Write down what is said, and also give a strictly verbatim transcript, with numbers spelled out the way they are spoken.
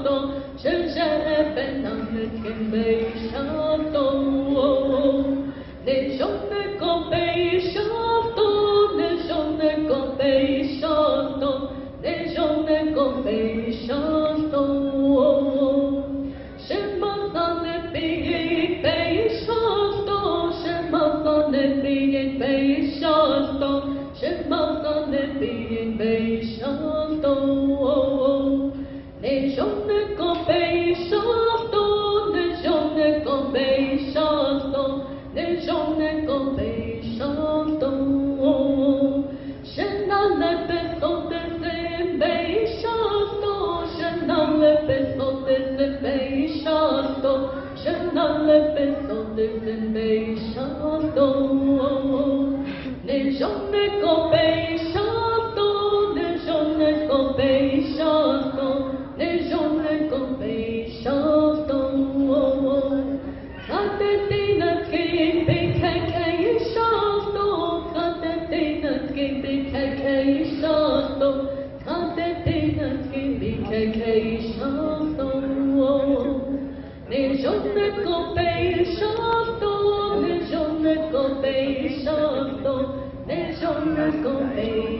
多，深深烦恼的天悲伤多，那种那个悲伤多，那种那个悲伤多，那种那个悲伤多，什么样的悲悲伤多，什么样的悲悲伤多，什么样的悲悲伤多，那种那个悲伤多，那种那个悲伤多，那种那个悲伤多，神拿了背后的是悲伤多，神拿了背后的是悲伤多，神拿了背后的是悲伤多，那种那个悲伤多，那种那个悲伤多，那种那个悲伤多，他的地那天被开开伤多，他的地那天被开开伤多，他的地那天被开开伤多，那种那个悲伤多，那种那个悲伤多，那种那个悲